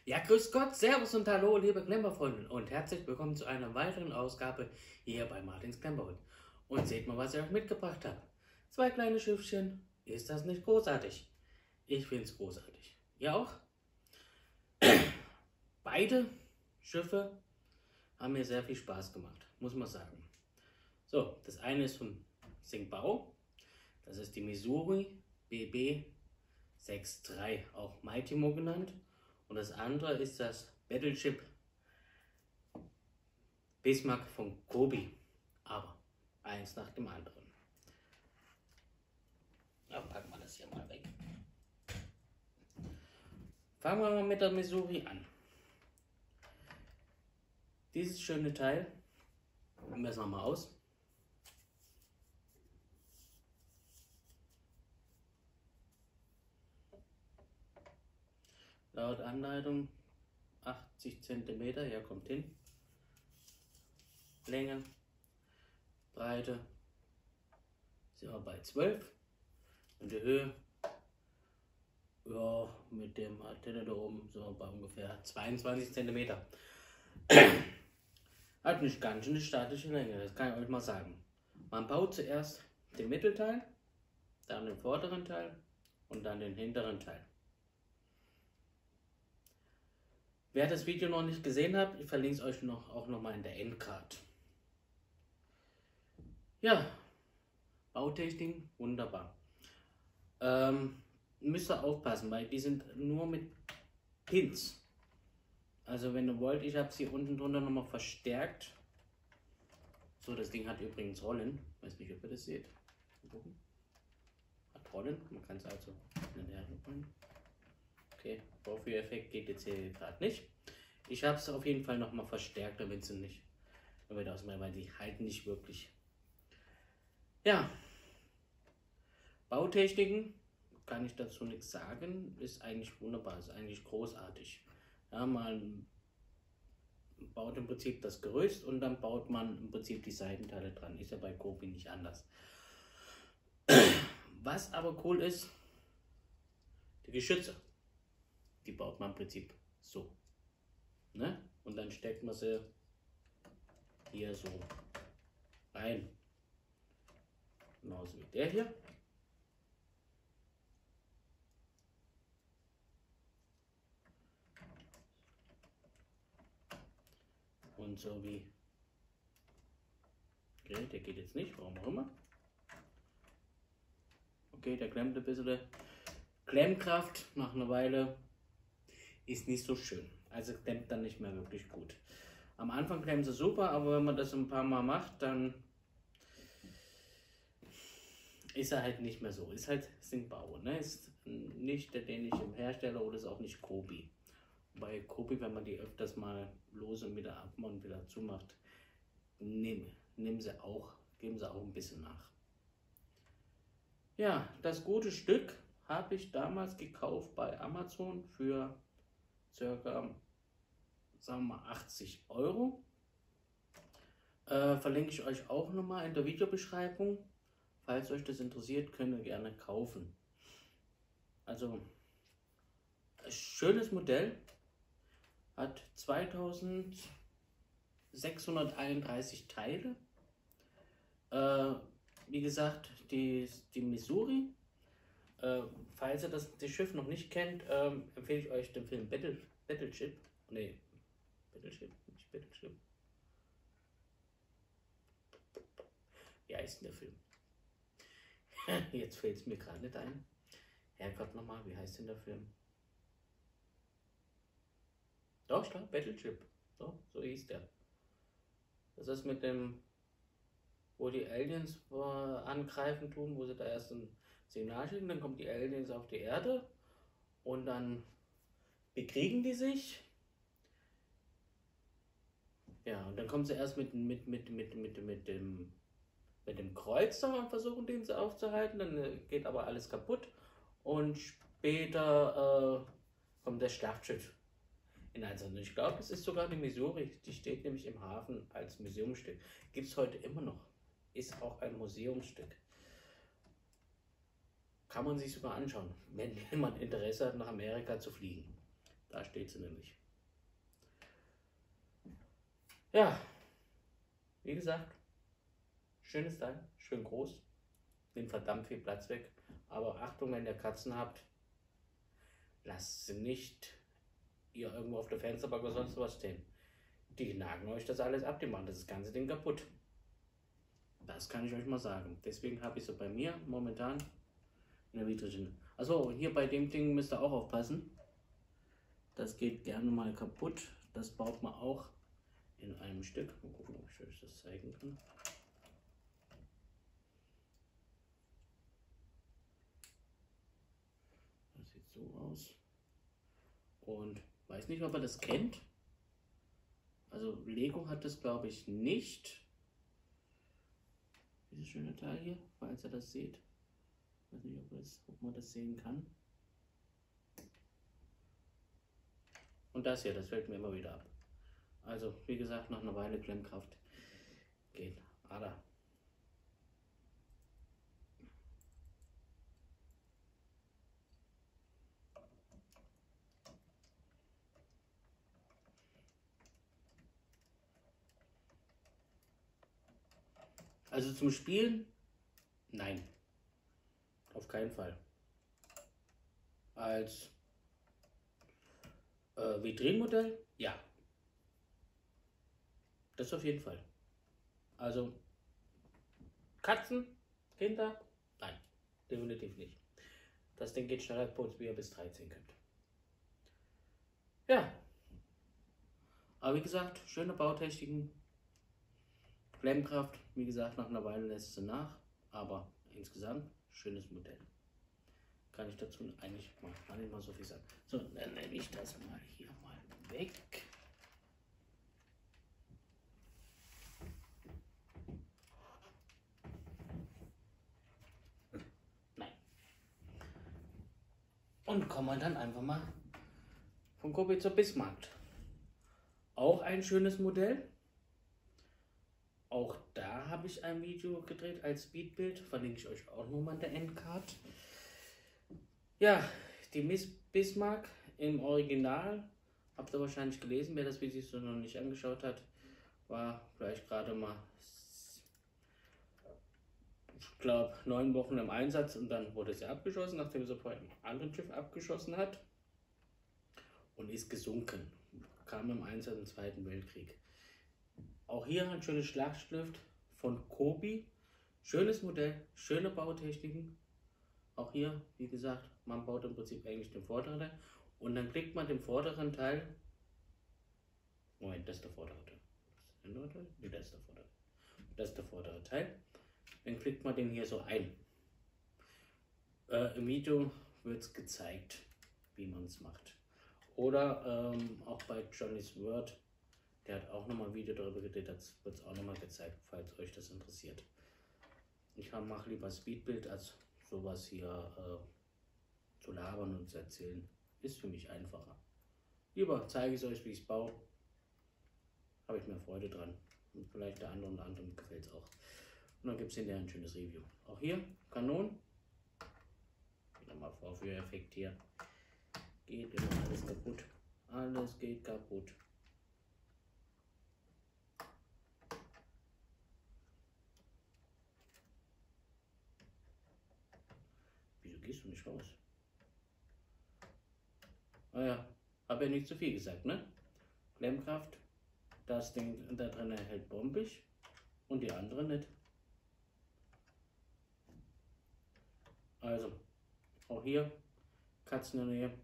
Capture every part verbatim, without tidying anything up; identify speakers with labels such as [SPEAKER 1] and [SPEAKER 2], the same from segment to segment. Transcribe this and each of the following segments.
[SPEAKER 1] Ja, grüß Gott, Servus und Hallo, liebe Klemmerfreunde und herzlich willkommen zu einer weiteren Ausgabe hier bei Martins Klemmerhut. Und seht mal, was ich euch mitgebracht habe. Zwei kleine Schiffchen. Ist das nicht großartig? Ich finde es großartig. Ihr auch? Beide Schiffe haben mir sehr viel Spaß gemacht, muss man sagen. So, das eine ist von Xingbao. Das ist die Missouri B B drei, auch Maitimo genannt. Und das andere ist das Battleship Bismarck von Kobe. Aber eins nach dem anderen. Ja, packen wir das hier mal weg. Fangen wir mal mit der Missouri an. Dieses schöne Teil, messen wir mal aus. Laut Anleitung achtzig Zentimeter, ja, kommt hin. Länge, Breite sind wir bei zwölf. Und die Höhe, ja, mit dem Antenne da oben sind wir bei ungefähr zweiundzwanzig Zentimeter. Hat nicht ganz eine statische Länge, das kann ich euch mal sagen. Man baut zuerst den Mittelteil, dann den vorderen Teil und dann den hinteren Teil. Wer das Video noch nicht gesehen hat, ich verlinke es euch noch, auch noch mal in der Endcard. Ja, Bautechnik, wunderbar. Ähm, müsst ihr aufpassen, weil die sind nur mit Pins. Also wenn ihr wollt, ich habe sie unten drunter nochmal verstärkt. So, das Ding hat übrigens Rollen. Ich weiß nicht, ob ihr das seht. Hat Rollen, man kann es also hinterher rollen. Okay, Vorführeffekt geht jetzt hier gerade nicht. Ich habe es auf jeden Fall nochmal verstärkt, damit sie nicht, damit aus mir, weil die halten nicht wirklich. Ja, Bautechniken kann ich dazu nichts sagen, ist eigentlich wunderbar, ist eigentlich großartig. Ja, man baut im Prinzip das Gerüst und dann baut man im Prinzip die Seitenteile dran. Ist ja bei Kobe nicht anders. Was aber cool ist, die Geschütze. Die baut man im Prinzip so. Ne? Und dann steckt man sie hier so rein. Genauso wie der hier. Und so wie. Okay, der geht jetzt nicht, warum auch immer. Okay, der klemmt ein bisschen. Klemmkraft nach einer Weile ist nicht so schön. Also klemmt dann nicht mehr wirklich gut. Am Anfang klemmt sie super, aber wenn man das ein paar Mal macht, dann ist er halt nicht mehr so. Ist halt Xingbao, ne? Ist nicht der dänische Hersteller oder ist auch nicht Kobe. Bei Kobe, wenn man die öfters mal lose und wieder ab und wieder zumacht, nehmen nehm sie auch, geben sie auch ein bisschen nach. Ja, das gute Stück habe ich damals gekauft bei Amazon für circa, sagen wir mal, achtzig Euro. Äh, verlinke ich euch auch nochmal in der Videobeschreibung. Falls euch das interessiert, könnt ihr gerne kaufen. Also, ein schönes Modell. Hat zweitausendsechshunderteinunddreißig Teile. Äh, wie gesagt, die, die Missouri. Äh, falls ihr das, das Schiff noch nicht kennt, ähm, empfehle ich euch den Film Battle, Battleship. Nee, Battleship, nicht Battleship. Wie heißt denn der Film? Jetzt fällt es mir gerade nicht ein. Herrgott nochmal, wie heißt denn der Film? Doch, stark, Battleship. So, so hieß der. Das ist mit dem, wo die Aliens äh, angreifen tun, wo sie da erst ein Signal schicken, dann kommen die Aliens auf die Erde und dann bekriegen die sich. Ja, und dann kommen sie erst mit, mit, mit, mit, mit, mit, dem, mit dem Kreuzer und versuchen, den sie aufzuhalten, dann geht aber alles kaputt und später äh, kommt das Schlachtschiff in Einsatz. Ich glaube, es ist sogar die Missouri, die steht nämlich im Hafen als Museumsstück. Gibt es heute immer noch. Ist auch ein Museumsstück. Kann man sich sogar anschauen, wenn jemand Interesse hat, nach Amerika zu fliegen. Da steht sie nämlich. Ja, wie gesagt, schönes Teil, schön groß, nimmt verdammt viel Platz weg. Aber Achtung, wenn ihr Katzen habt, lasst sie nicht ihr irgendwo auf der Fensterbank oder sonst was stehen. Die nagen euch das alles ab, die machen das ganze Ding kaputt. Das kann ich euch mal sagen. Deswegen habe ich so bei mir momentan in der Vitrine. Also hier bei dem Ding müsst ihr auch aufpassen. Das geht gerne mal kaputt. Das baut man auch in einem Stück. Mal gucken, ob ich euch das zeigen kann. Das sieht so aus. Und weiß nicht, ob ihr das kennt. Also Lego hat das, glaube ich, nicht. Dieses schöne Teil hier, falls ihr das seht. Ich weiß nicht, ob, das, ob man das sehen kann. Und das hier, das fällt mir immer wieder ab. Also, wie gesagt, nach einer Weile Klemmkraft geht. Ada. Also zum Spielen? Nein. Auf keinen Fall. Als äh, Vitrinenmodell? Ja. Das auf jeden Fall. Also Katzen, Kinder? Nein, definitiv nicht. Das Ding geht schneller kaputt, wie ihr bis dreizehn könnt. Ja. Aber wie gesagt, schöne Bautechniken. Klemmkraft, wie gesagt, nach einer Weile lässt sie nach. Aber insgesamt schönes Modell. Kann ich dazu eigentlich mal, gar nicht mal so viel sagen. So, dann nehme ich das mal hier mal weg. Nein. Und kommen wir dann einfach mal von Kobi zur Bismarck. Auch ein schönes Modell. Auch da habe ich ein Video gedreht als Speedbild. Verlinke ich euch auch nochmal in der Endcard. Ja, die Miss Bismarck im Original, habt ihr wahrscheinlich gelesen, wer das Video so noch nicht angeschaut hat, war vielleicht gerade mal, ich glaube, neun Wochen im Einsatz und dann wurde sie abgeschossen, nachdem sie vor einem anderen Schiff abgeschossen hat und ist gesunken. Kam im Einsatz im Zweiten Weltkrieg. Auch hier ein schönes Schlachtschliff von Kobi. Schönes Modell, schöne Bautechniken. Auch hier, wie gesagt, man baut im Prinzip eigentlich den vorderen Teil und dann klickt man den vorderen Teil. Moment, das ist der vordere Teil. Das ist der Teil? Nee, das ist der vordere. Das ist der vordere Teil. Dann klickt man den hier so ein. Äh, Im Video wird es gezeigt, wie man es macht. Oder ähm, auch bei Johnny's Word, der hat auch nochmal ein Video darüber gedreht, das wird es auch nochmal gezeigt, falls euch das interessiert. Ich mache lieber Speedbild als sowas hier äh, zu labern und zu erzählen. Ist für mich einfacher. Lieber zeige ich euch, wie ich es baue. Habe ich mehr Freude dran. Und vielleicht der andere und anderen gefällt es auch. Und dann gibt es hinterher ein schönes Review. Auch hier, Kanonen. Wieder mal Vorführeffekt hier. Geht immer alles kaputt. Alles geht kaputt. Wieso gehst du nicht raus? Ah ja, habe ja nicht zu viel gesagt, ne? Klemmkraft. Das Ding da drin hält bombig und die andere nicht. Also, auch hier, Katzen in der Nähe.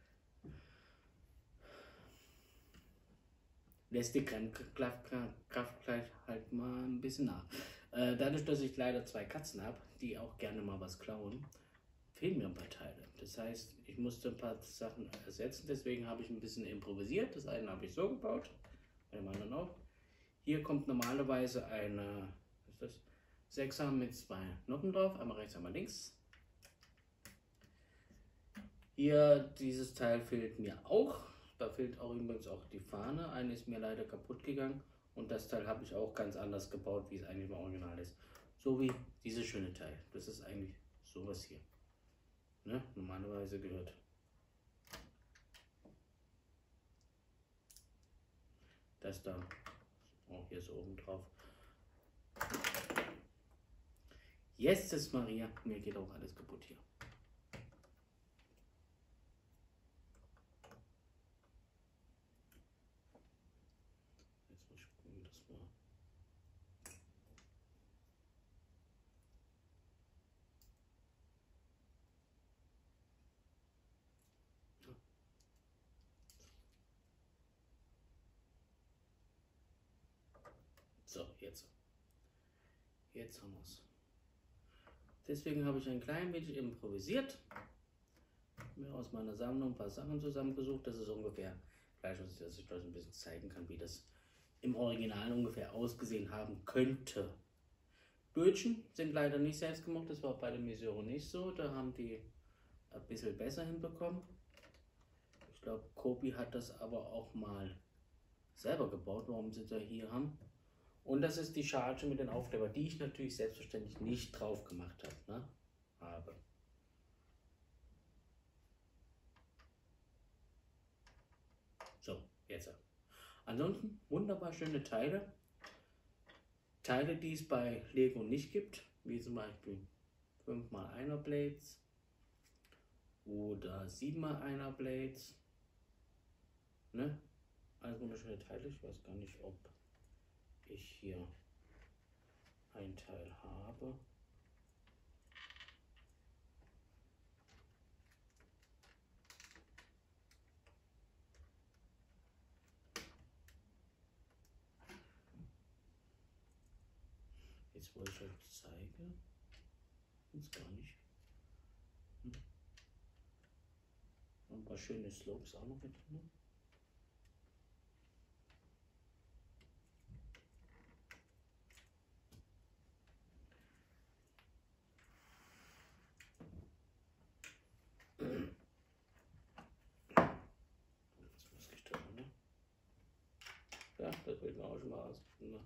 [SPEAKER 1] Lässt die Kraft gleich halt mal ein bisschen nach. Äh, dadurch, dass ich leider zwei Katzen habe, die auch gerne mal was klauen, fehlen mir ein paar Teile. Das heißt, ich musste ein paar Sachen ersetzen, deswegen habe ich ein bisschen improvisiert. Das eine habe ich so gebaut, bei dem anderen auch. Hier kommt normalerweise eine, was ist das? Sechser mit zwei Noppen drauf, einmal rechts, einmal links. Hier, dieses Teil fehlt mir auch. Da fehlt auch übrigens auch die Fahne. Eine ist mir leider kaputt gegangen und das Teil habe ich auch ganz anders gebaut, wie es eigentlich im Original ist. So wie dieses schöne Teil. Das ist eigentlich sowas hier. Ne? Normalerweise gehört erst da. Oh, hier ist oben drauf. Jesus Maria, mir geht auch alles kaputt hier. Jetzt muss ich gucken, das war. So, jetzt. Jetzt haben wir es. Deswegen habe ich ein klein wenig improvisiert. Mir aus meiner Sammlung ein paar Sachen zusammengesucht. Das ist ungefähr gleich, dass ich euch ein bisschen zeigen kann, wie das im Original ungefähr ausgesehen haben könnte. Bötchen sind leider nicht selbst gemacht. Das war bei der Misero nicht so. Da haben die ein bisschen besser hinbekommen. Ich glaube, Kobi hat das aber auch mal selber gebaut, warum sie da hier haben. Und das ist die Charge mit den Aufkleber, die ich natürlich selbstverständlich nicht drauf gemacht habe. Ne? habe. So, jetzt. Ansonsten wunderbar schöne Teile. Teile, die es bei Lego nicht gibt, wie zum Beispiel fünf mal einer Blades oder sieben mal einer Blades. Ne? Alles wunderschöne Teile. Ich weiß gar nicht, ob ich hier ein Teil habe. Jetzt wollte ich euch zeigen. Jetzt gar nicht. Hm. Ein paar schöne Slopes auch noch mit drin. Ja, das wird mir auch schon mal aus. Ne?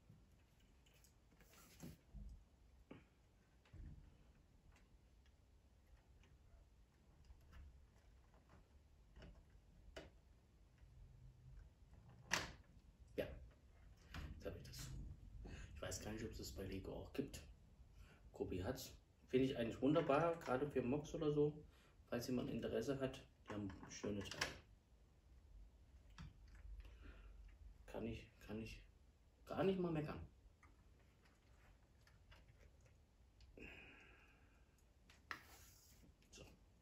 [SPEAKER 1] Ja, jetzt habe ich das. Ich weiß gar nicht, ob es das bei Lego auch gibt. Kobi hat's. Finde ich eigentlich wunderbar, gerade für Mocs oder so. Falls jemand Interesse hat, die haben schöne Teile. Kann ich, kann ich gar nicht mal meckern. So.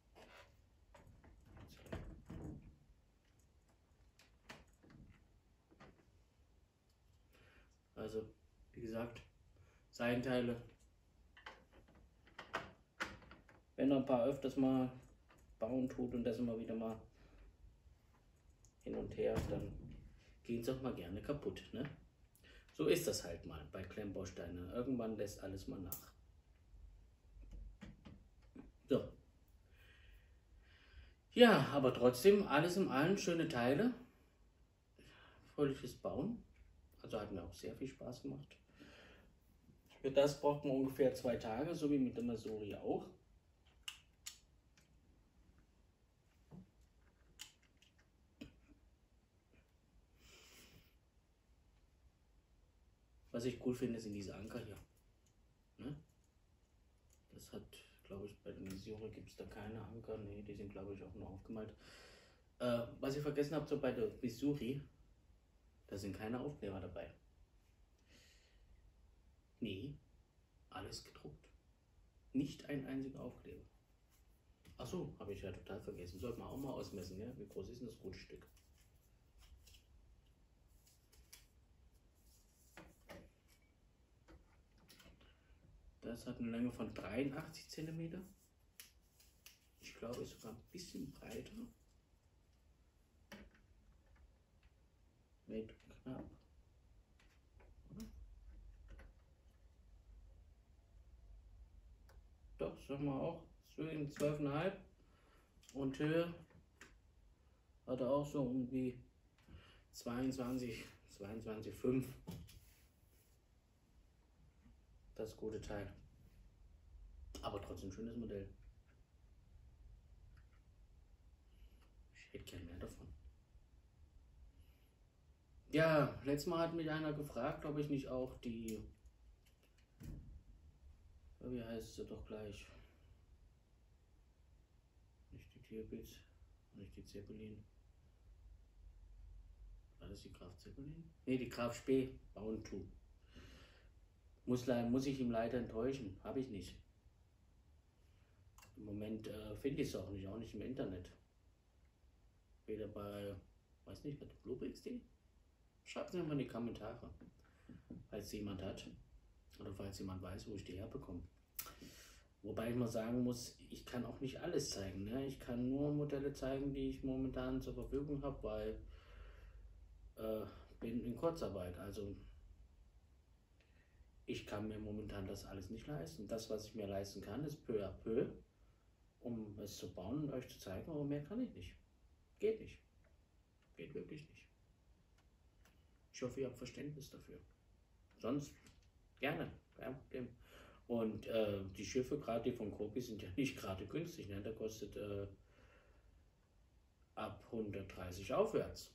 [SPEAKER 1] Also, wie gesagt, Seitenteile. Wenn er ein paar öfters mal bauen tut und das immer wieder mal hin und her, dann gehen sie auch mal gerne kaputt. Ne? So ist das halt mal bei Klemmbausteinen. Irgendwann lässt alles mal nach. So. Ja, aber trotzdem alles in allem schöne Teile. Fröhliches Bauen. Also hat mir auch sehr viel Spaß gemacht. Für das braucht man ungefähr zwei Tage, so wie mit der Misori auch. Was ich cool finde, sind diese Anker hier. Ne? Das hat, glaube ich, bei der Misori gibt es da keine Anker. Ne, die sind, glaube ich, auch nur aufgemalt. Äh, was ich vergessen habe, so bei der Misori, da sind keine Aufkleber dabei. Nee, alles gedruckt. Nicht ein einziger Aufkleber. Achso, habe ich ja total vergessen. Sollte man auch mal ausmessen, ja? Wie groß ist denn das gute Stück? Das hat eine Länge von dreiundachtzig Zentimeter. Ich glaube, ist sogar ein bisschen breiter. Mit knapp. Oder? Doch, sagen wir auch. zwölf Komma fünf. Und Höhe hat er auch so um die zweiundzwanzig, zweiundzwanzig Komma fünf. Das gute Teil. Aber trotzdem schönes Modell. Ich hätte gern mehr davon. Ja, letztes Mal hat mich einer gefragt, ob ich nicht auch die, wie heißt sie doch gleich, nicht die Tierpitz, nicht die Zeppelin, war das die Graf Zeppelin? Ne, die Graf Spee bauen tue. Muss, muss ich ihm leider enttäuschen, habe ich nicht. Im Moment äh, finde ich es auch nicht, auch nicht im Internet. Weder bei, weiß nicht, bei der Bluebricks.de. Schreibt es mir mal in die Kommentare, falls jemand hat oder falls jemand weiß, wo ich die herbekomme. Wobei ich mal sagen muss, ich kann auch nicht alles zeigen. Ne? Ich kann nur Modelle zeigen, die ich momentan zur Verfügung habe, weil äh, bin in Kurzarbeit. Also ich kann mir momentan das alles nicht leisten. Das, was ich mir leisten kann, ist peu à peu, um es zu bauen und euch zu zeigen, aber mehr kann ich nicht. Geht nicht. Geht wirklich nicht. Ich hoffe, ihr habt Verständnis dafür. Sonst gerne, kein Problem. Und äh, die Schiffe, gerade die von Kobi, sind ja nicht gerade günstig. Ne? Der kostet äh, ab hundertdreißig aufwärts.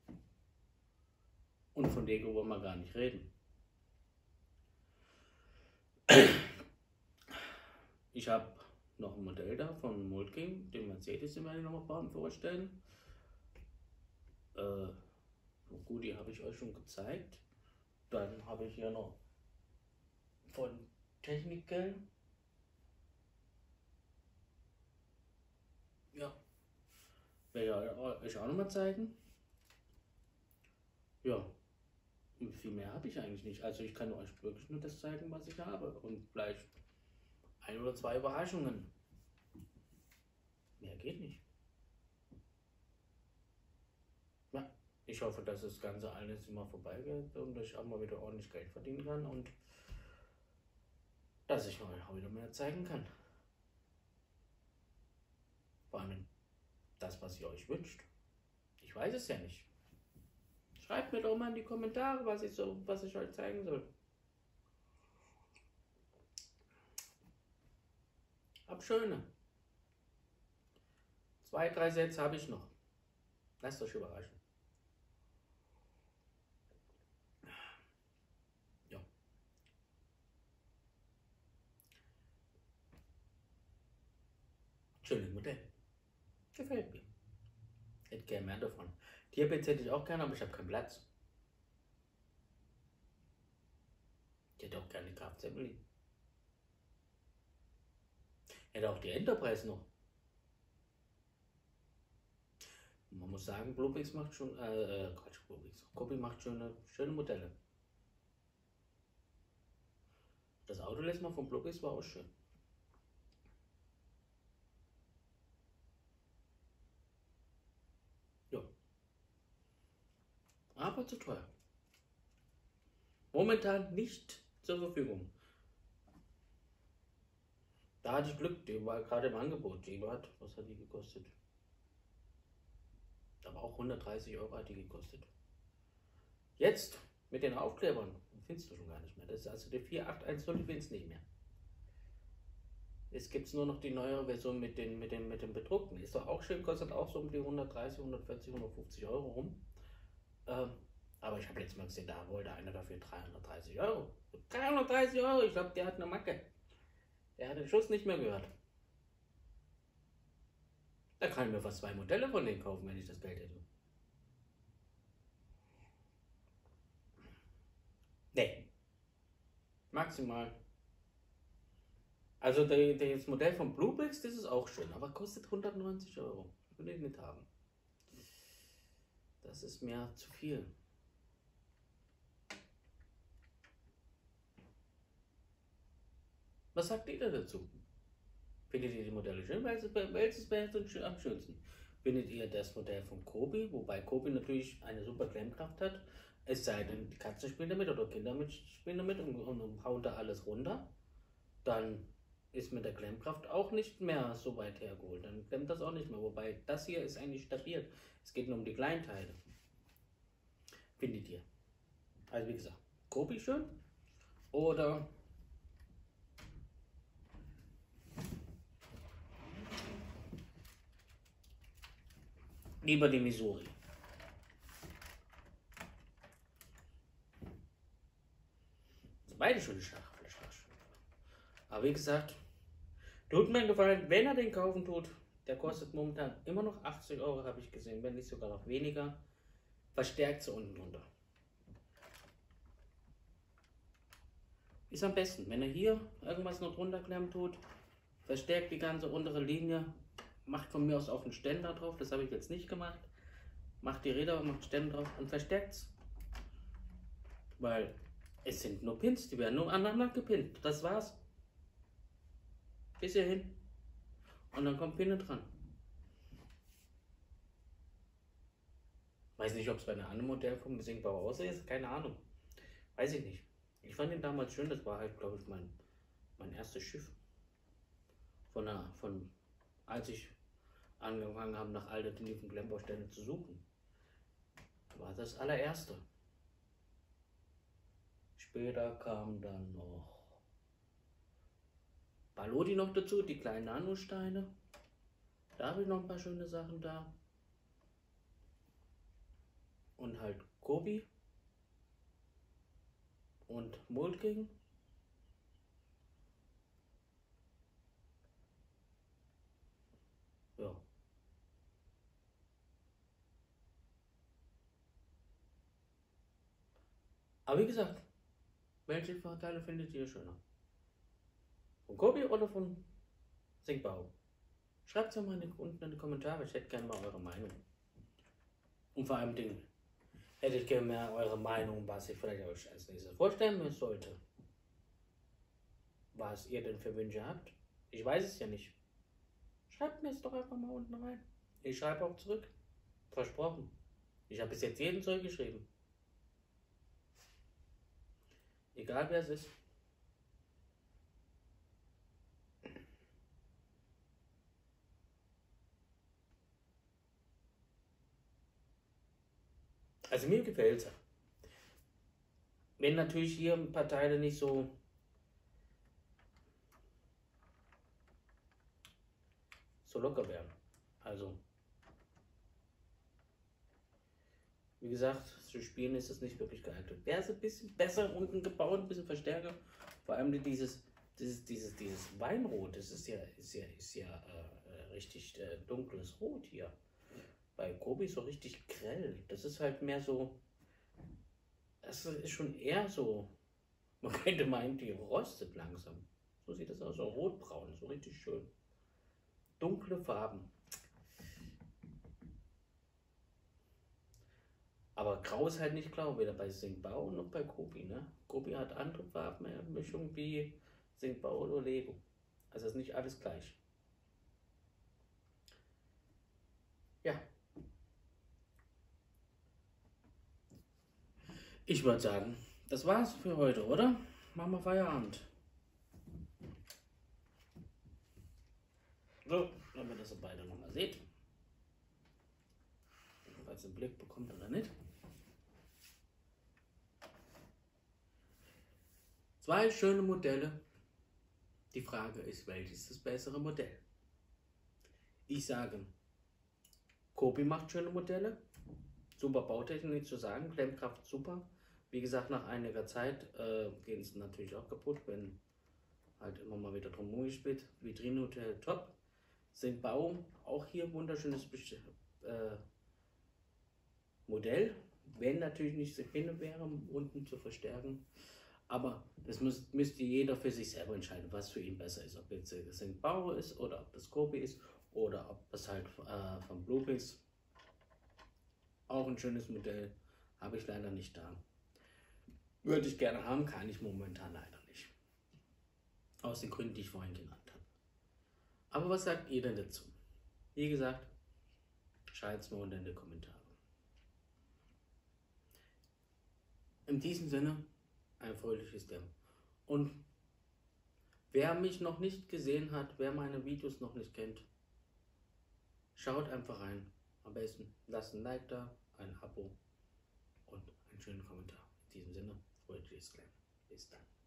[SPEAKER 1] Und von Lego wollen wir gar nicht reden. Ich habe noch ein Modell da von Moltking, den Mercedes, den werde ich noch mal vorstellen. Äh, gut, die habe ich euch schon gezeigt. Dann habe ich hier noch von Technical. Ja, werde ich euch auch noch mal zeigen. Ja, und viel mehr habe ich eigentlich nicht. Also ich kann euch wirklich nur das zeigen, was ich habe. Und vielleicht ein oder zwei Überraschungen. Mehr geht nicht. Ja, ich hoffe, dass das Ganze alles immer vorbeigeht und ich auch mal wieder ordentlich Geld verdienen kann und dass ich euch auch wieder mehr zeigen kann. Vor allem das, was ihr euch wünscht. Ich weiß es ja nicht. Schreibt mir doch mal in die Kommentare, was ich, so, was ich euch zeigen soll. Hab schöne. Zwei, drei Sätze habe ich noch. Lasst euch überraschen. Ja. Schönes Modell. Gefällt mir. Hätte gerne mehr davon. Tierbett hätte ich auch gerne, aber ich habe keinen Platz. Ich hätte auch gerne Graf Zeppelin. Ich hätte auch die Enterprise noch. Man muss sagen, Bluebricks macht schon, äh, Quatsch, Bluebricks. Kobi macht schöne, schöne Modelle. Das Auto letztes Mal von Bluebricks war auch schön. Ja. Aber zu teuer. Momentan nicht zur Verfügung. Da hatte ich Glück, die war gerade im Angebot. Die war, was hat die gekostet? Aber auch hundertdreißig Euro hat die gekostet. Jetzt mit den Aufklebern findest du schon gar nicht mehr. Das ist also die vier acht eins null, die findest du nicht mehr. Jetzt gibt es nur noch die neue Version mit den, mit den, mit den bedruckten. Ist doch auch schön, kostet auch so um die hundertdreißig, hundertvierzig, hundertfünfzig Euro rum. Ähm, aber ich habe letztes Mal gesehen, da wollte einer dafür dreihundertdreißig Euro. dreihundertdreißig Euro, ich glaube, der hat eine Macke. Der hat den Schuss nicht mehr gehört. Da kann ich mir fast zwei Modelle von denen kaufen, wenn ich das Geld hätte. Nee. Maximal. Also das Modell von Bluebricks, das ist auch schön, aber kostet hundertneunzig Euro. Will ich nicht haben. Das ist mir zu viel. Was sagt ihr dazu? Findet ihr die Modelle schön? Welches, welches wäre am schönsten? Findet ihr das Modell von Kobi, wobei Kobi natürlich eine super Klemmkraft hat, es sei denn, die Katzen spielen damit oder Kinder spielen damit und, und, und hauen da alles runter, dann ist mit der Klemmkraft auch nicht mehr so weit hergeholt. Dann klemmt das auch nicht mehr, wobei das hier ist eigentlich stabil. Es geht nur um die Kleinteile. Findet ihr? Also wie gesagt, Kobi schön oder lieber die Missouri. beide schon die Schachfläche. Aber wie gesagt, tut mir einen Gefallen, wenn ihr den kaufen tut. Der kostet momentan immer noch achtzig Euro, habe ich gesehen, wenn nicht sogar noch weniger. Verstärkt sie unten drunter. Ist am besten, wenn ihr hier irgendwas noch drunter klemmen tut, verstärkt die ganze untere Linie, macht von mir aus auch einen Ständer drauf, das habe ich jetzt nicht gemacht. Macht die Räder, macht Ständer drauf und verstärkt es. Weil es sind nur Pins, die werden nur aneinander gepinnt. Das war's. Bis hierhin. Und dann kommt Pinne dran. Weiß nicht, ob es bei einem anderen Modell vom Singbauer aussieht, keine Ahnung. Weiß ich nicht. Ich fand ihn damals schön, das war halt, glaube ich, mein, mein erstes Schiff. Von, der, von als ich angefangen habe, nach alternativen Klemmbausteinen zu suchen. War das allererste. Später kam dann noch Balodi noch dazu, die kleinen Nanosteine. Da habe ich noch ein paar schöne Sachen da. Und halt Kobi und Moltking. Ja. Aber wie gesagt, welche Vorteile findet ihr schöner? Von Kobi oder von Singbau? Schreibt es ja mal unten in die Kommentare, ich hätte gerne mal eure Meinung. Und vor allem Dingen. Hätte ich gerne mehr eure Meinung, was ich vielleicht euch als nächstes vorstellen sollte. Was ihr denn für Wünsche habt. Ich weiß es ja nicht. Schreibt mir es doch einfach mal unten rein. Ich schreibe auch zurück. Versprochen. Ich habe bis jetzt jeden zurückgeschrieben. Egal wer es ist. Also mir gefällt es. Wenn natürlich hier ein paar Teile nicht so so locker wären. Also wie gesagt, zu spielen ist es nicht wirklich geeignet. Wäre es ein bisschen besser unten gebaut, ein bisschen verstärker. Vor allem dieses dieses dieses dieses Weinrot, das ist ja ist ja ist ja äh, richtig äh, dunkles Rot hier. Bei Kobi so richtig grell. Das ist halt mehr so. Das ist schon eher so. Man könnte meinen, die rostet langsam. So sieht das aus, so rotbraun, so richtig schön. Dunkle Farben. Aber grau ist halt nicht grau, weder bei Singbau noch bei Kobi. Ne? Kobi hat andere Farbenmischung wie Singbau oder Lego. Also ist nicht alles gleich. Ja. Ich würde sagen, das war's für heute, oder? Machen wir Feierabend. So, damit ihr das beide nochmal seht. Falls ihr einen Blick bekommt oder nicht. Zwei schöne Modelle. Die Frage ist, welches ist das bessere Modell? Ich sage, Kobi macht schöne Modelle. Super Bautechnik, nicht zu sagen. Klemmkraft super. Wie gesagt, nach einiger Zeit äh, gehen sie natürlich auch kaputt, wenn halt immer mal wieder drum rumgespielt. Vitrinenhotel top. Singbau auch hier wunderschönes äh, Modell. Wenn natürlich nicht so hin wäre, um unten zu verstärken. Aber das müsst, müsste jeder für sich selber entscheiden, was für ihn besser ist. Ob jetzt das Singbau ist oder ob das Kobi ist oder ob das halt äh, von Bluepix. Auch ein schönes Modell. Habe ich leider nicht da. Würde ich gerne haben, kann ich momentan leider nicht. Aus den Gründen, die ich vorhin genannt habe. Aber was sagt ihr denn dazu? Wie gesagt, schreibt es mir unten in die Kommentare. In diesem Sinne, ein fröhliches Dämmen. Und wer mich noch nicht gesehen hat, wer meine Videos noch nicht kennt, schaut einfach rein. Am besten lasst ein Like da, ein Abo und einen schönen Kommentar. In diesem Sinne, fröhliches Dämmen. Bis dann.